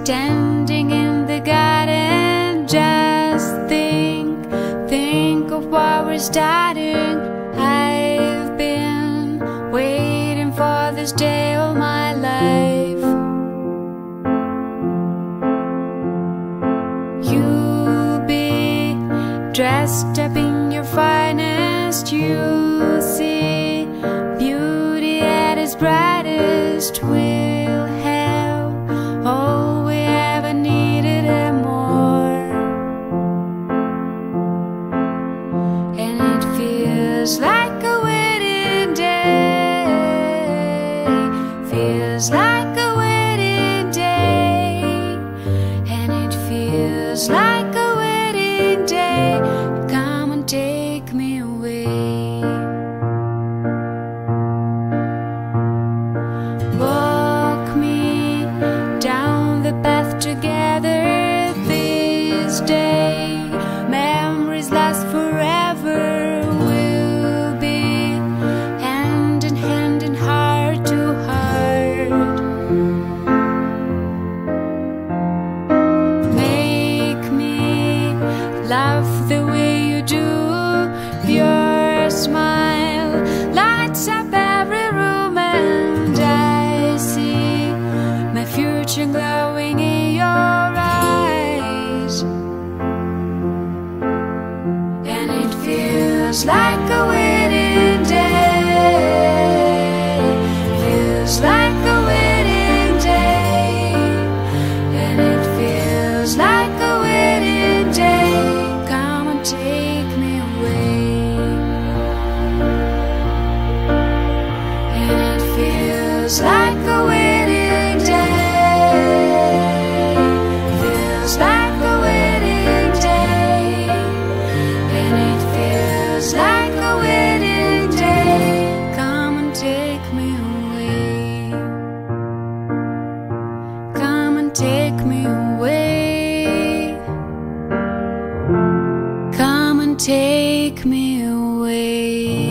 standing in the garden, just think of what we're starting. I've been waiting for this day all my life. You'll be dressed up in your finest. You'll see beauty at its brightest. We'll have all we ever needed and more. And it feels like a wedding day. Feels like a wedding day. And it feels like a wedding day. Come and take me away. Walk me down the path together this day. Memories last forever. We'll be hand in hand and heart to heart. Make me love the way you do. Your smile lights up every room, and I see my future glowing in your eyes. And it feels like a wedding day. Feels like a wedding day. And it feels like a wedding day. Come and take me away. And it feels like a wedding day. Feels like a wedding day. And it feels like a wedding day. Come and take me away. Come and take me away. Come and take me away.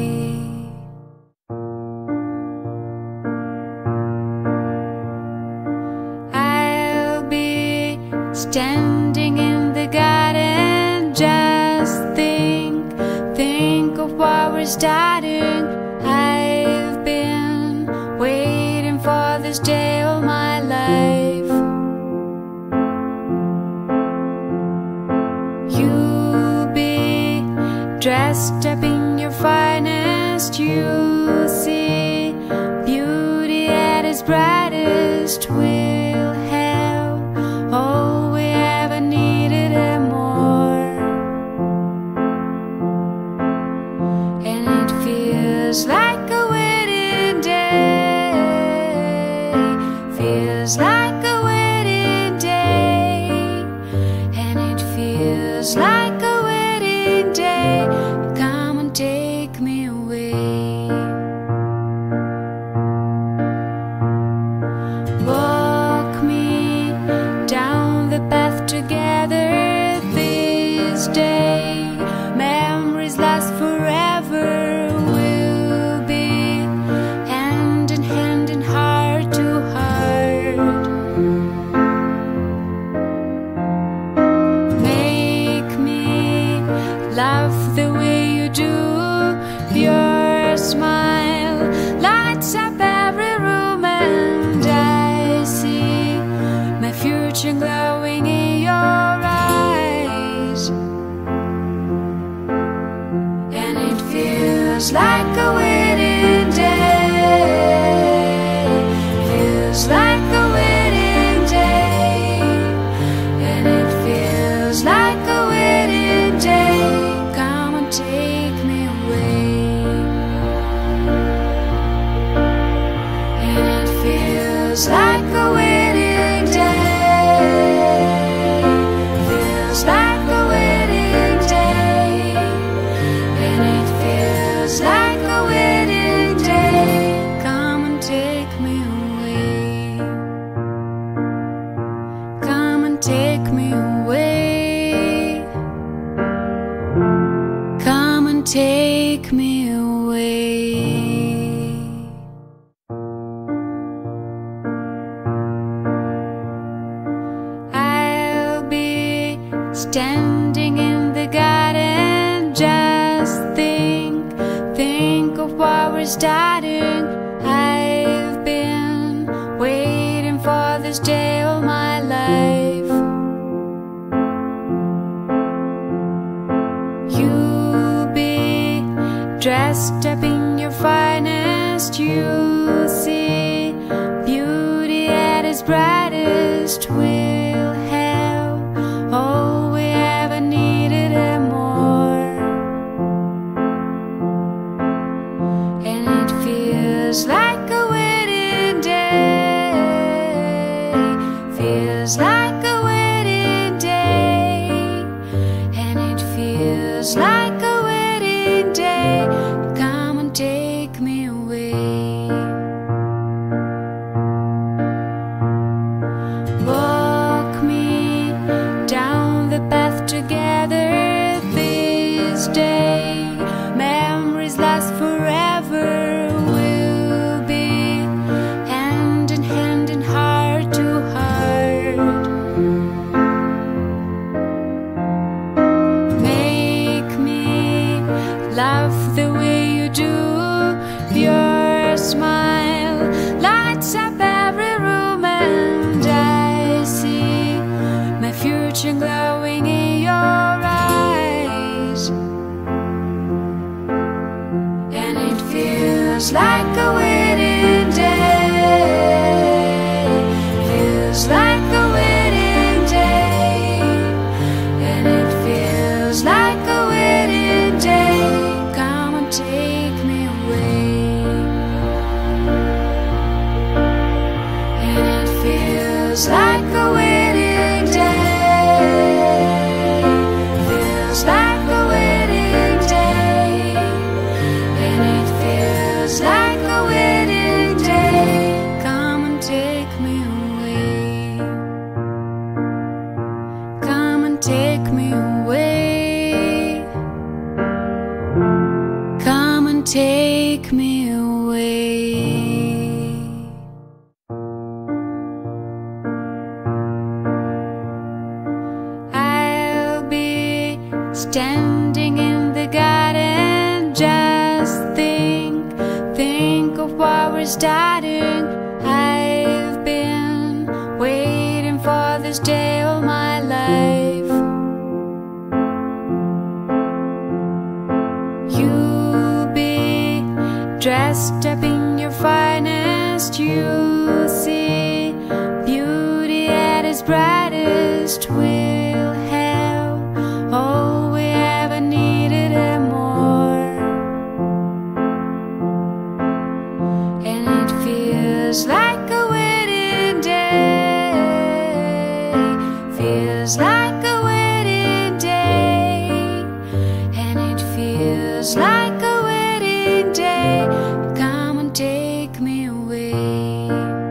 I'll be standing in the garden, just think of what we're starting. I've been waiting for this day all my life. You'll be dressed up in your finest. You'll see beauty at its brightest. We'll have all we ever needed and more. And it feels like a wedding day. Feels like a wedding day. And it feels like a wedding day. Come and take me away. Walk me down the path together this day. Memories last forever. We'll be hand in hand and heart to heart. Make me love the way you do. Your smile lights up every room, and I see my future glowing in your eyes. And it feels like a wedding day. Feels like a wedding day. And it feels like a wedding day. Come and take me away. And it feels like a wedding day. Feels like a wedding day. And it feels like a wedding day. Come and take me away. Come and take me away. Come and take me away. standing in the garden. Just think of what we're starting. I've been waiting for this day all my life. You'll be dressed up in your finest. You'll see beauty at its brightest. We'll have all we ever needed and more. And it feels like a wedding day. Feels like a wedding day. And it feels like a wedding day. Come and take me away. Walk me down the path together this day. Memories last forever. We'll be hand in hand and heart to heart. Make me love the way you do. Your smile lights up every room, and I see my future glowing in your eyes. And it feels like a wedding day. Feels like a wedding day. And it feels like a wedding day. Come and take me away. And it feels like a wedding day. Feels like a wedding day. And it feels like a wedding day. Come and take me away. Come and take me away. Come and take me away. I'll be standing in the garden. Just think of what we're starting. I've been waiting for this day all my life. You'll be dressed up in your finest. You'll see beauty at its brightest. We'll have all we ever needed and more. And it feels like a wedding day. Feels like a wedding day. And it feels like a wedding day. Come and take me away.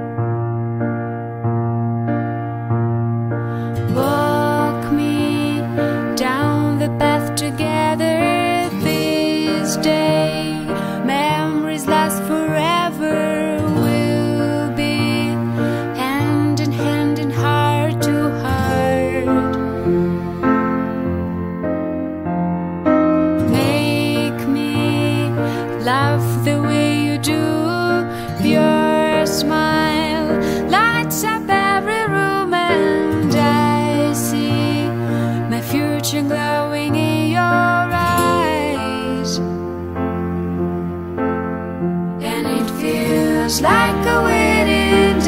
Walk me down the path together this day. Memories last forever. We'll be hand in hand and heart to heart. Make me love the way you do. Your smile lights up every room, and I see my future glowing in your eyes. And it feels like a wedding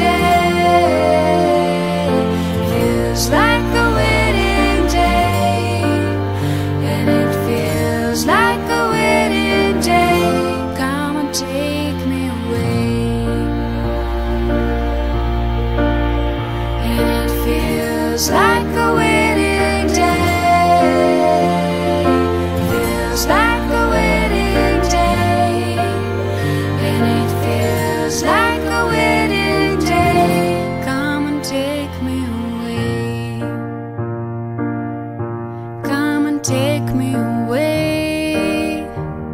day. Feels like a wedding day. And it feels like a wedding day. Come and take me away. And it feels like a wedding day. Feels like a wedding day. And it feels like a wedding day. Come and take me away. Come and take me away.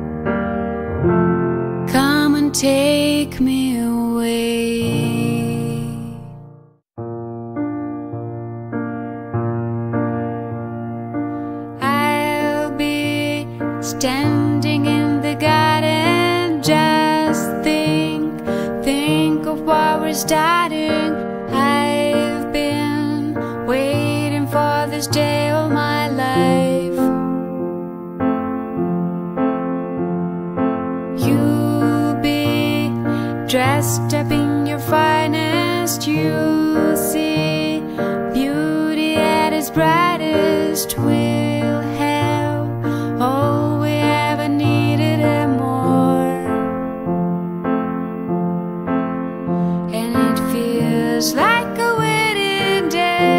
Come and take me away. standing in the garden, just think of what we're starting. I've been waiting for this day all my life. You'll be dressed up in your finest. You'll see beauty at its brightest. We'll have all we ever needed and more. And it feels like a wedding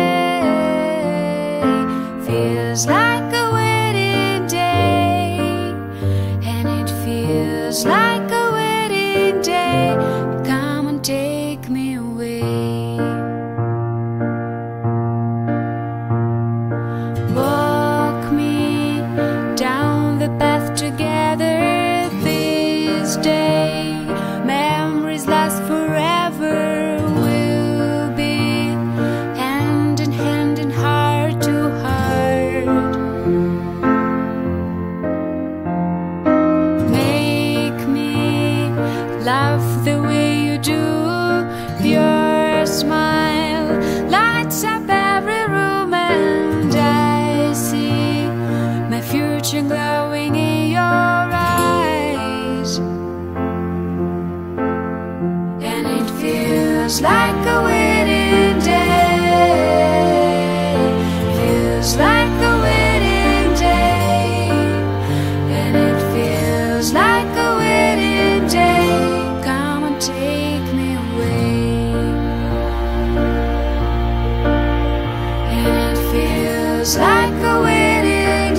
day. Feels like a wedding day. And it feels like a wedding day. Come and take me away. Walk me down the path together this day. Memories last forever. We'll be hand in hand and heart to heart. Make me love the way you do. Your smile lights up every room, and I see my future glowing in your eyes. And it feels like a wedding day. Feels like a wedding day. And it feels like a wedding day. Come and take me away. And it feels like a wedding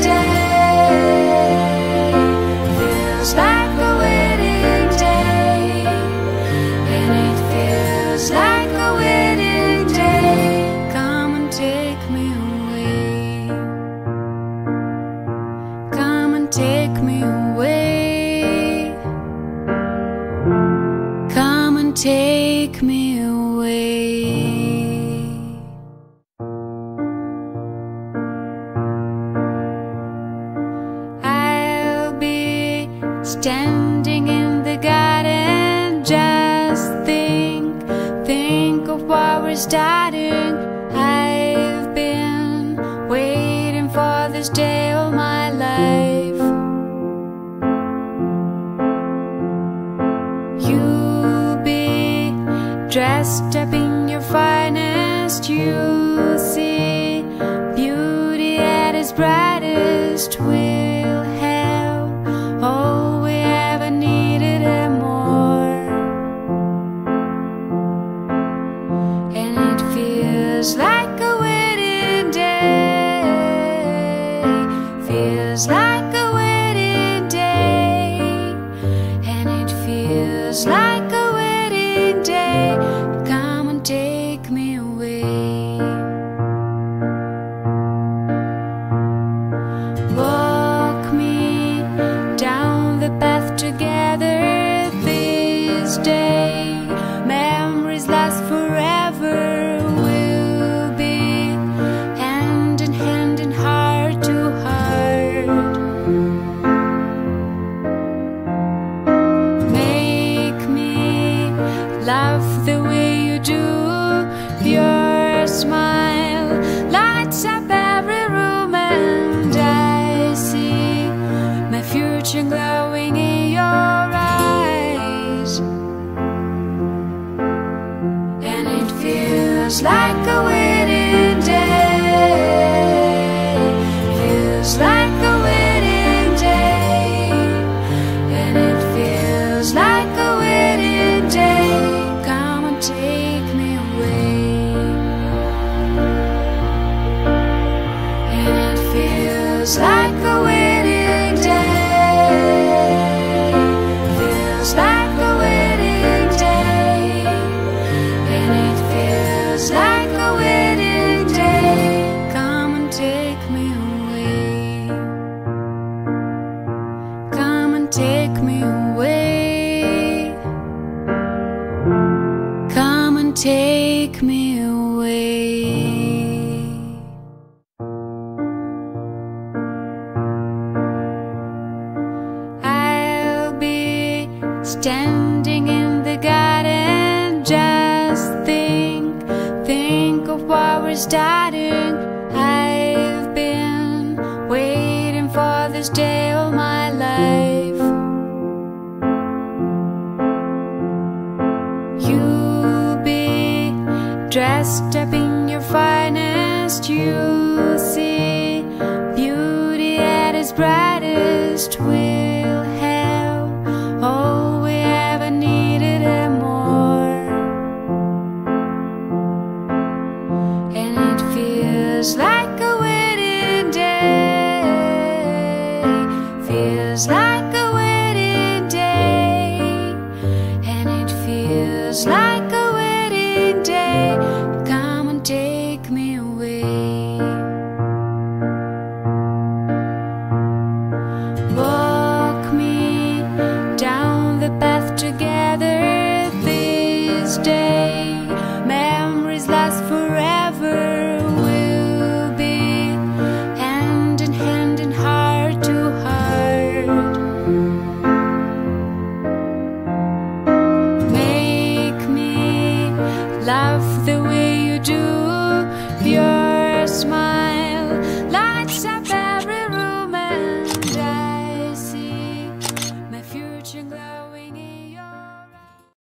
day. Feels like a wedding day. And it feels like a wedding day. Come and take me away. Come and take me away. Come and take me away. I'll be standing in the garden, just think of what we're starting. I've been waiting for this day all my life. You'll be dressed up in your finest. You'll see beauty at its brightest. We'll have all we ever needed and more. And it feels like a wedding day. Feels like a wedding day. And it feels like a wedding day. Come and take me away. Walk me down the path together this day. Memories last forever. We'll be hand in hand and heart to heart. Make me love the way you do. Your smile lights up every room, and I see my future glowing in your eyes. And it feels like a wedding day. Feels like a wedding day. And it feels like a wedding day. Come and take me away. And it feels like a wedding day. Feels like a wedding day. And it feels like a wedding day. Come and take me away. Come and take me away. Come and take me away. this day all my life. You'll be dressed up in your finest. You'll see beauty at its brightest. We'll have all we ever needed and more. And it feels like a wedding day. Feels like a wedding day. And it feels like a wedding day. Come and take me away. Walk me down the path together this day. Memories last forever. We'll be hand in hand and heart to heart. Make me love the way you do. Your smile